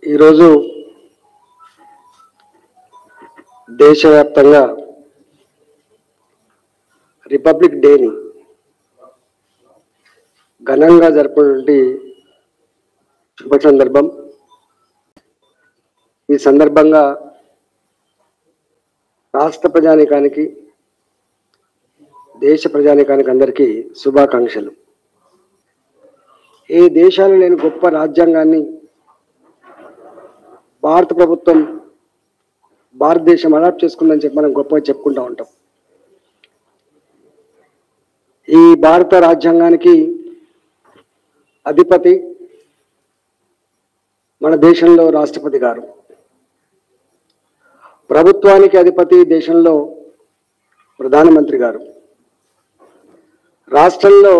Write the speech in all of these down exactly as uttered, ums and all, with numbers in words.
ఈరోజు దేశవ్యాప్తంగా రిపబ్లిక్ డేని ఘనంగా జరుపుకునే శుభ సందర్భం. ఈ సందర్భంగా రాష్ట్ర ప్రజానీకానికి, దేశ ప్రజానీకానికి అందరికీ శుభాకాంక్షలు. ఏ దేశాలు లేని గొప్ప రాజ్యాంగాన్ని భారత ప్రభుత్వం భారతదేశం అడాప్ట్ చేసుకుందని చెప్పి మనం గొప్పగా చెప్పుకుంటూ ఉంటాం. ఈ భారత రాజ్యాంగానికి అధిపతి మన దేశంలో రాష్ట్రపతి గారు, ప్రభుత్వానికి అధిపతి దేశంలో ప్రధానమంత్రి గారు, రాష్ట్రంలో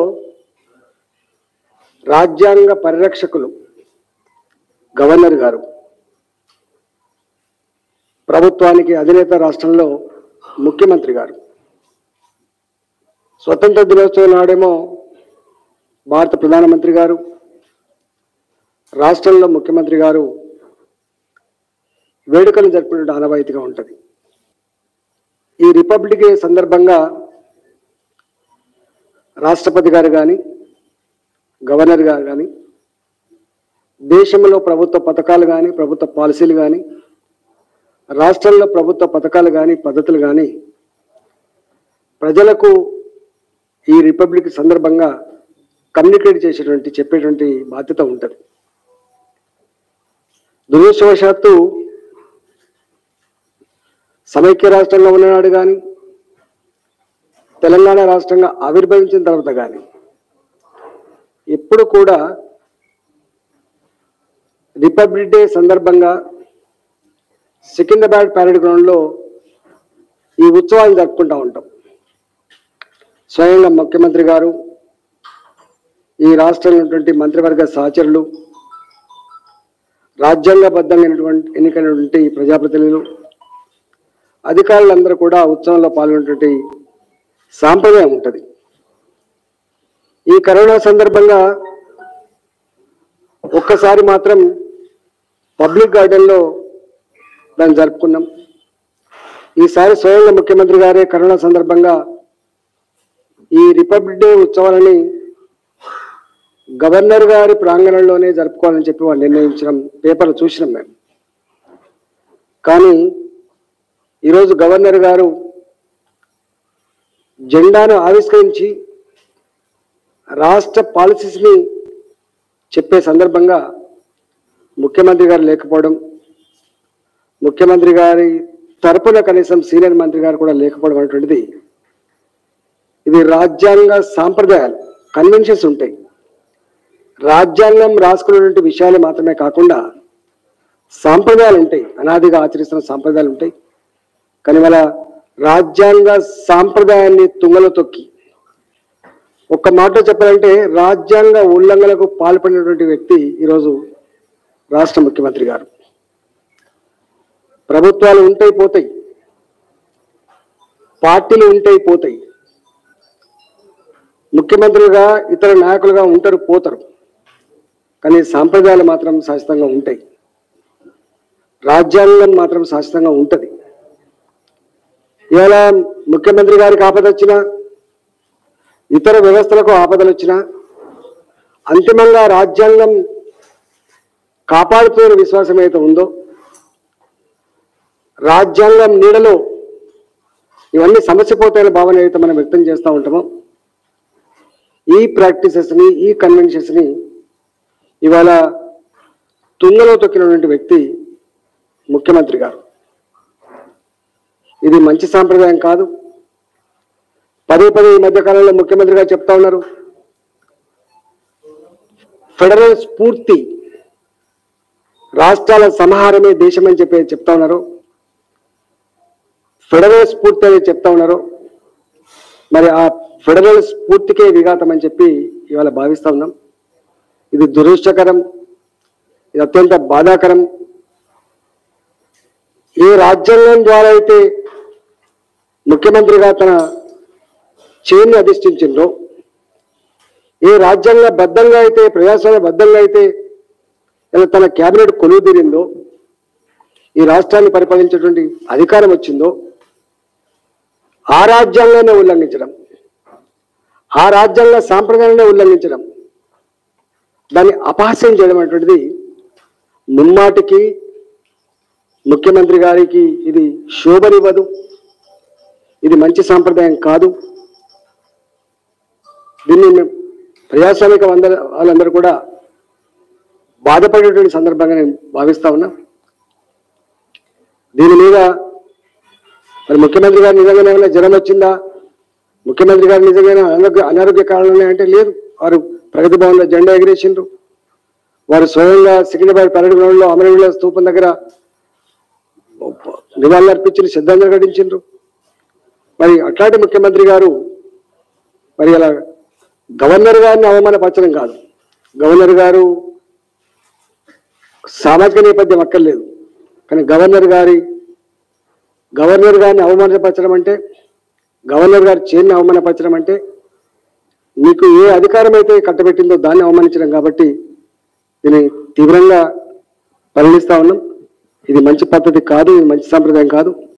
రాజ్యాంగ పరిరక్షకులు గవర్నర్ గారు, ప్రభుత్వానికి అధినేత రాష్ట్రంలో ముఖ్యమంత్రి గారు. స్వతంత్ర దినోత్సవం నాడేమో భారత ప్రధానమంత్రి గారు, రాష్ట్రంలో ముఖ్యమంత్రి గారు వేడుకలు జరుపుకునే ఆనవాయితీగా ఉంటుంది. ఈ రిపబ్లిక్ డే సందర్భంగా రాష్ట్రపతి గారు కానీ, గవర్నర్ గారు కానీ, దేశంలో ప్రభుత్వ పథకాలు కానీ, ప్రభుత్వ పాలసీలు కానీ, రాష్ట్రంలో ప్రభుత్వ పథకాలు కానీ, పద్ధతులు కానీ ప్రజలకు ఈ రిపబ్లిక్ సందర్భంగా కమ్యూనికేట్ చేసేటువంటి చెప్పేటువంటి బాధ్యత ఉంటుంది. దురదృష్టవశాత్తు సమైక్య రాష్ట్రంలో ఉన్ననాడు కానీ, తెలంగాణ రాష్ట్రంగా ఆవిర్భవించిన తర్వాత కానీ ఎప్పుడు కూడా రిపబ్లిక్ డే సందర్భంగా సికింద్రాబాద్ ప్యారెడ్ గ్రౌండ్లో ఈ ఉత్సవాలు జరుపుకుంటూ ఉంటాం. స్వయంగా ముఖ్యమంత్రి గారు, ఈ రాష్ట్రంలో ఉన్నటువంటి మంత్రివర్గ సహచరులు, రాజ్యాంగబద్ధమైనటువంటి ఎన్నికైనటువంటి ప్రజాప్రతినిధులు, అధికారులందరూ కూడా ఉత్సవంలో పాల్గొనేటువంటి సాంప్రదాయం ఉంటుంది. ఈ కరోనా సందర్భంగా ఒక్కసారి మాత్రం పబ్లిక్ గార్డెన్లో దాన్ని జరుపుకున్నాం. ఈసారి స్వయంగా ముఖ్యమంత్రి గారే కరోనా సందర్భంగా ఈ రిపబ్లిక్ డే ఉత్సవాలని గవర్నర్ గారి ప్రాంగణంలోనే జరుపుకోవాలని చెప్పి వాళ్ళు నిర్ణయించడం పేపర్లు చూసినాం మేము. కానీ ఈరోజు గవర్నర్ గారు జెండాను ఆవిష్కరించి రాష్ట్ర పాలసీస్ని చెప్పే సందర్భంగా ముఖ్యమంత్రి గారు లేకపోవడం, ముఖ్యమంత్రి గారి తరపున కనీసం సీనియర్ మంత్రి గారు కూడా లేకపోవడం అనేటువంటిది, ఇది రాజ్యాంగ సాంప్రదాయాలు, కన్వెన్షన్స్ ఉంటాయి. రాజ్యాంగం రాసుకున్నటువంటి విషయాలు మాత్రమే కాకుండా సాంప్రదాయాలు ఉంటాయి, అనాదిగా ఆచరిస్తున్న సాంప్రదాయాలు ఉంటాయి. కానీ వాళ్ళ రాజ్యాంగ సాంప్రదాయాన్ని తుంగలో తొక్కి, ఒక్క మాట చెప్పాలంటే రాజ్యాంగ ఉల్లంఘనకు పాల్పడినటువంటి వ్యక్తి ఈరోజు రాష్ట్ర ముఖ్యమంత్రి గారు. ప్రభుత్వాలు ఉంటాయి పోతాయి, పార్టీలు ఉంటాయి పోతాయి, ముఖ్యమంత్రులుగా ఇతర నాయకులుగా ఉంటారు పోతారు, కానీ సాంప్రదాయాలు మాత్రం శాశ్వతంగా ఉంటాయి, రాజ్యాంగం మాత్రం శాశ్వతంగా ఉంటుంది. ఇవాళ ముఖ్యమంత్రి గారికి ఆపద వచ్చినా, ఇతర వ్యవస్థలకు ఆపదలు వచ్చినా అంతిమంగా రాజ్యాంగం కాపాడుతున్న విశ్వాసం అయితే ఉందో, రాజ్యాంగం నీడలో ఇవన్నీ సమస్య పోతాయని భావన అయితే మనం వ్యక్తం చేస్తూ ఉంటామో, ఈ ప్రాక్టీసెస్ని, ఈ కన్వెన్షన్స్ని ఇవాళ తుంగలో తొక్కినటువంటి వ్యక్తి ముఖ్యమంత్రి గారు. ఇది మంచి సాంప్రదాయం కాదు. పదే పదే ఈ మధ్యకాలంలో ముఖ్యమంత్రి గారు చెప్తా ఉన్నారు, ఫెడరల్ స్ఫూర్తి, రాష్ట్రాల సమాహారమే దేశం అని చెప్పి చెప్తా ఉన్నారు, ఫెడరల్ స్ఫూర్తి అనేది చెప్తా ఉన్నారు. మరి ఆ ఫెడరల్ స్ఫూర్తికే విఘాతం అని చెప్పి ఇవాళ భావిస్తా ఉన్నాం. ఇది దురదృష్టకరం, ఇది అత్యంత బాధాకరం. ఏ రాజ్యాంగం ద్వారా అయితే ముఖ్యమంత్రిగా తన చేయిని అధిష్ఠించిందో, ఏ రాజ్యాంగ బద్ధంగా అయితే, ప్రజాస్వామ్య బద్ధంగా అయితే లేదా తన కేబినెట్ కొలువు తీరిందో, ఈ రాష్ట్రాన్ని పరిపాలించేటువంటి అధికారం వచ్చిందో ఆ రాజ్యాంగాన్ని ఉల్లంఘించడం, ఆ రాజ్యాంగ సాంప్రదాయాన్ని ఉల్లంఘించడం, దాన్ని అపహాస్యం చేయడం అనేటువంటిది ముమ్మాటికి ముఖ్యమంత్రి గారికి ఇది శోభనివ్వదు. ఇది మంచి సాంప్రదాయం కాదు. దీన్ని ప్రజాస్వామిక వంద వాళ్ళందరూ కూడా బాధపడేటువంటి సందర్భంగా నేను భావిస్తా ఉన్నా. దీని మీద మరి ముఖ్యమంత్రి గారు నిజంగానే ఏమైనా జ్వరం వచ్చిందా, ముఖ్యమంత్రి గారు నిజంగానే అనారోగ్య అనారోగ్య కారణాలు ఉన్నాయంటే లేదు. వారు ప్రగతి భవన్లో జెండా ఎగిరేసిండ్రు. వారు స్వయంగా సికింద్రాబాద్ పరేడ్ గ్రౌండ్లో అమరవీరుల స్తూపం దగ్గర నివాళులర్పించి శ్రద్ధాంజలి ఘటించిండ్రు. మరి అట్లాంటి ముఖ్యమంత్రి గారు మరి అలా గవర్నర్ గారిని అవమానపరచడం కాదు. గవర్నర్ గారు సామాజిక నేపథ్యం అక్కర్లేదు, కానీ గవర్నర్ గారి గవర్నర్ గారిని అవమానపరచడం అంటే, గవర్నర్ గారి చైర్ని అవమానపరచడం అంటే మీకు ఏ అధికారం అయితే కట్టబెట్టిందో దాన్ని అవమానించడం. కాబట్టి దీన్ని తీవ్రంగా పరిగణిస్తా ఉన్నాం. ఇది మంచి పద్ధతి కాదు, ఇది మంచి సాంప్రదాయం కాదు.